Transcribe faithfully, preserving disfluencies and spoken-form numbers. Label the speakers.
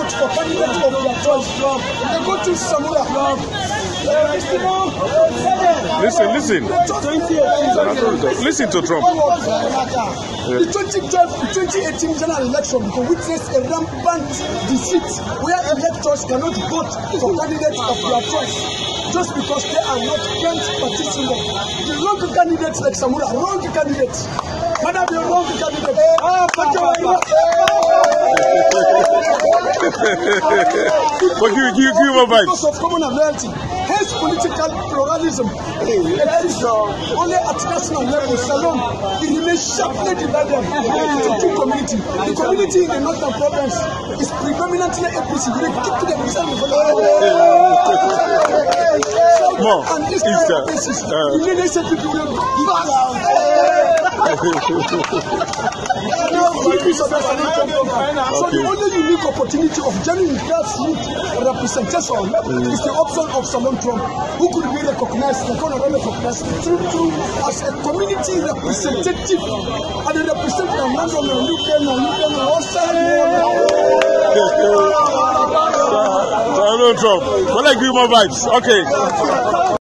Speaker 1: vote for candidates of their choice. They go to Samura.
Speaker 2: Listen, listen. Listen to Trump.
Speaker 1: The twenty twelve twenty eighteen general election will witness a rampant deceit where electors cannot vote for candidates of their choice just because they are not Kent participants. The wrong candidates like Samura, wrong candidates. Madam, you're wrong candidate. Ah, thank you very much.
Speaker 2: But give, give, give him a vibe.
Speaker 1: Because of common loyalty, hence political pluralism. Only at national level, Salon, it remains sharply divided into two communities. The community in the northern province is predominantly A P C. They keep them themselves.
Speaker 2: More.
Speaker 1: And this kind of basis, the innocent people will So the only unique opportunity of genuine grassroots representation mm. is the option of Salon Trump, who could be recognized, the kind of recognized through, through as a community representative, and they represent the London and U K and U K and
Speaker 2: Salon Trump. Well, I give my vibes. Okay.